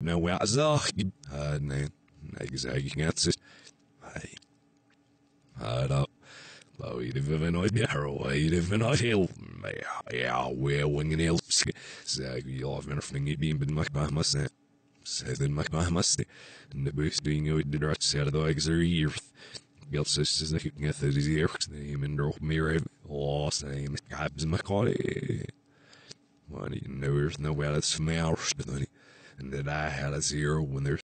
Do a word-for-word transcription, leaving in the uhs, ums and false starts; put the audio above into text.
nou wel zag. Uh, nee, ik zeg ik net zo. Hey, hard up. Wou je even nooit meer, wou je even nooit heel. Ja, ja, weer wingen heel. Zeg je af met een vinger die in mijn bij me zijn. Zeg in mijn bij me zijn. En de bus die ooit de draad zet dat ik er hier. Geld zes dat ik net is hier. Nee, men er meer hebben. Oh, zijn. Ik heb ze maar kort. Well, you know, there's no way that's from ours, and that I had a zero when there's